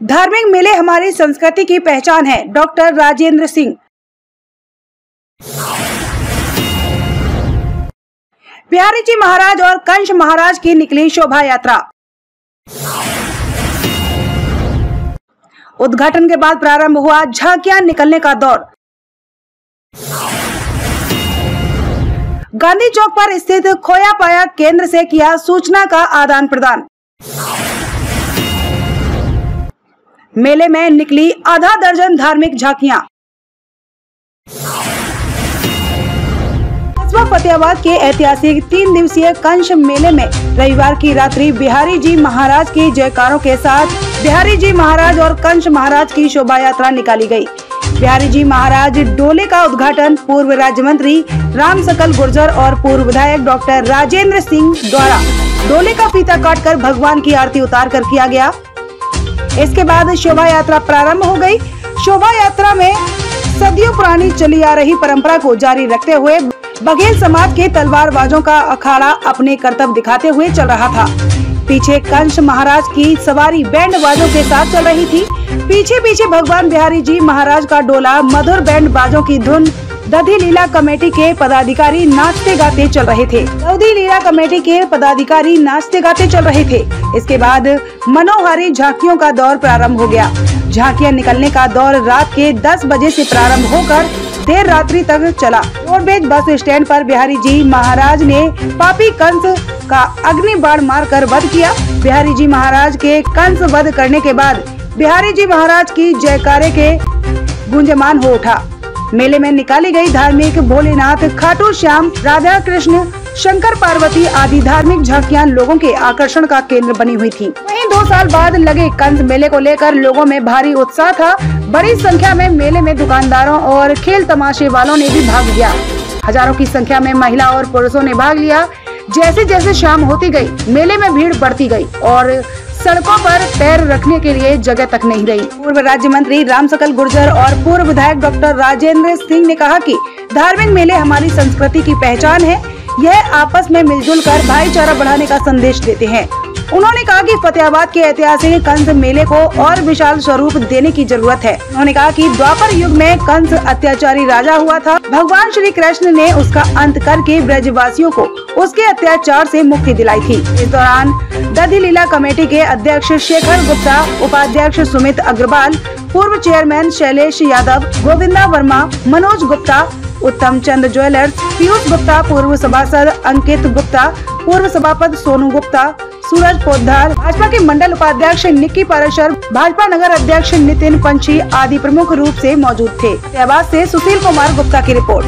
धार्मिक मेले हमारी संस्कृति की पहचान है। डॉक्टर राजेंद्र सिंह। बिहारी जी महाराज और कंस महाराज की निकली शोभा यात्रा। उद्घाटन के बाद प्रारंभ हुआ झांकियां निकलने का दौर। गांधी चौक पर स्थित खोया पाया केंद्र से किया सूचना का आदान प्रदान। मेले में निकली आधा दर्जन धार्मिक झांकियां। कस्बा फतेहाबाद के ऐतिहासिक 3 दिवसीय कंस मेले में रविवार की रात्रि बिहारी जी महाराज की जयकारों के साथ बिहारी जी महाराज और कंस महाराज की शोभा यात्रा निकाली गई। बिहारी जी महाराज डोले का उद्घाटन पूर्व राज्य मंत्री राम सकल गुर्जर और पूर्व विधायक डॉक्टर राजेंद्र सिंह द्वारा डोले का फीता काटकर भगवान की आरती उतार कर किया गया। इसके बाद शोभा यात्रा प्रारंभ हो गई। शोभा यात्रा में सदियों पुरानी चली आ रही परंपरा को जारी रखते हुए बघेल समाज के तलवारबाजों का अखाड़ा अपने करतब दिखाते हुए चल रहा था। पीछे कंस महाराज की सवारी बैंड बाजों के साथ चल रही थी। पीछे पीछे भगवान बिहारी जी महाराज का डोला मधुर बैंड बाजों की धुन दधी लीला कमेटी के पदाधिकारी नाचते गाते चल रहे थे। दधी लीला कमेटी के पदाधिकारी नाचते गाते चल रहे थे। इसके बाद मनोहारी झांकियों का दौर प्रारंभ हो गया। झांकियां निकलने का दौर रात के 10 बजे से प्रारंभ होकर देर रात्रि तक चला। रोडवेज बस स्टैंड पर बिहारी जी महाराज ने पापी कंस का अग्नि बाण मारकर वध किया। बिहारी जी महाराज के कंस वध करने के बाद बिहारी जी महाराज की जयकारे के गुंजमान हो उठा। मेले में निकाली गई धार्मिक भोलेनाथ, खाटू श्याम, राधा कृष्ण, शंकर पार्वती आदि धार्मिक झांकियां लोगों के आकर्षण का केंद्र बनी हुई थी। वहीं 2 साल बाद लगे कंस मेले को लेकर लोगों में भारी उत्साह था। बड़ी संख्या में मेले में दुकानदारों और खेल तमाशे वालों ने भी भाग लिया। हजारों की संख्या में महिला और पुरुषों ने भाग लिया। जैसे जैसे शाम होती गई, मेले में भीड़ बढ़ती गई और सड़कों पर पैर रखने के लिए जगह तक नहीं रही। पूर्व राज्य मंत्री राम सकल गुर्जर और पूर्व विधायक डॉक्टर राजेंद्र सिंह ने कहा कि धार्मिक मेले हमारी संस्कृति की पहचान है। यह आपस में मिलजुल कर भाईचारा बढ़ाने का संदेश देते हैं। उन्होंने कहा कि फतेहाबाद के ऐतिहासिक कंस मेले को और विशाल स्वरूप देने की जरूरत है। उन्होंने कहा कि द्वापर युग में कंस अत्याचारी राजा हुआ था। भगवान श्री कृष्ण ने उसका अंत करके ब्रजवासियों को उसके अत्याचार से मुक्ति दिलाई थी। इस दौरान दधी लीला कमेटी के अध्यक्ष शेखर गुप्ता, उपाध्यक्ष सुमित अग्रवाल, पूर्व चेयरमैन शैलेश यादव, गोविंदा वर्मा, मनोज गुप्ता, उत्तम चंद ज्वेलर्स, पीयूष गुप्ता, पूर्व सभासद अंकित गुप्ता, पूर्व सभापति सोनू गुप्ता, सूरज पोद्दार, भाजपा के मंडल उपाध्यक्ष निक्की पारेशर, भाजपा नगर अध्यक्ष नितिन पंछी आदि प्रमुख रूप से मौजूद थे। फतेहाबाद से सुशील कुमार गुप्ता की रिपोर्ट।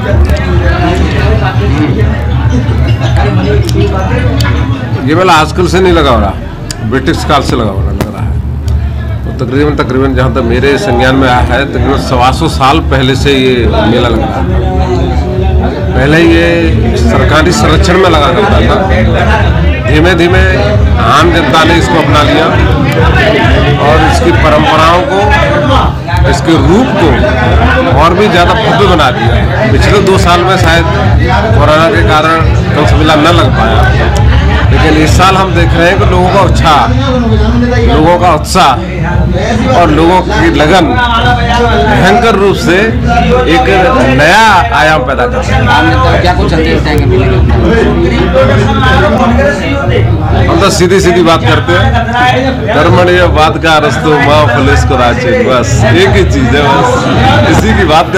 ये मेला आजकल से नहीं लगा हो रहा, ब्रिटिश काल से लगा हो रहा है। तो तकरीबन जहाँ तक मेरे संज्ञान में आया है, तकरीबन 125 साल पहले से ये मेला लग रहा है। पहले ये सरकारी संरक्षण में लगा करता था। धीमे धीमे आम जनता ने इसको अपना लिया और इसकी परंपराओं को, इसके रूप को और भी ज़्यादा भव्य बना दिया। पिछले 2 साल में शायद कोरोना के कारण कंस मेला न लग पाया, लेकिन इस साल हम देख रहे हैं कि लोगों का उत्साह और लोगों की लगन भयंकर रूप से एक नया आयाम पैदा कर रहा है। क्या कुछ हम तो सीधी बात करते हैं, कर्मण्य बात का रस्तो माँ पुलिस को राचे, बस एक ही चीज है, बस इसी की बात।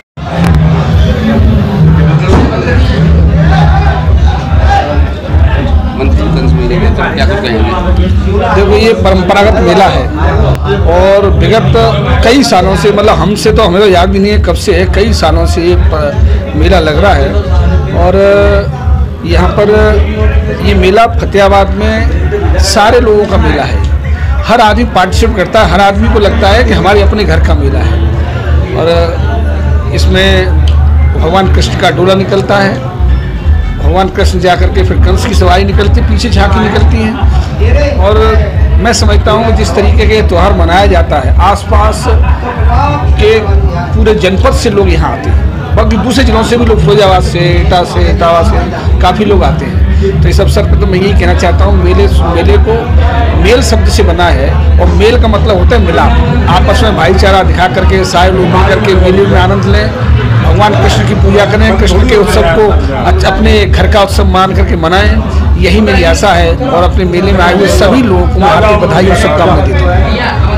देखो, ये परंपरागत मेला है और विगत कई सालों से, मतलब हमसे तो हमें तो याद भी नहीं है कब से है, कई सालों से ये मेला लग रहा है। और यहाँ पर ये मेला फतेहाबाद में सारे लोगों का मेला है। हर आदमी पार्टिसिपेट करता है, हर आदमी को लगता है कि हमारे अपने घर का मेला है। और इसमें भगवान कृष्ण का डोला निकलता है, भगवान कृष्ण जाकर के फिर कंस की सवारी निकलती, पीछे झांकी निकलती हैं। और मैं समझता हूँ कि जिस तरीके के त्यौहार मनाया जाता है, आसपास के पूरे जनपद से लोग यहाँ आते हैं, बाकी दूसरे जिलों से भी लोग, फिरोजाबाद से, इटावा से काफ़ी लोग आते हैं। तो इस अवसर पर तो मैं यही कहना चाहता हूँ, मेले को मेल शब्द से बना है और मेल का मतलब होता है मिलाप। आपस में भाईचारा दिखा करके सारे लोग मिल करके मेले में आनंद लें, भगवान कृष्ण की पूजा करें, कृष्ण के उत्सव को अपने घर का उत्सव मान करके मनाएं। यही मेरी आशा है और अपने मेले में आए हुए सभी लोगों को हार्दिक बधाई और शुभकामनाएं देता हूँ।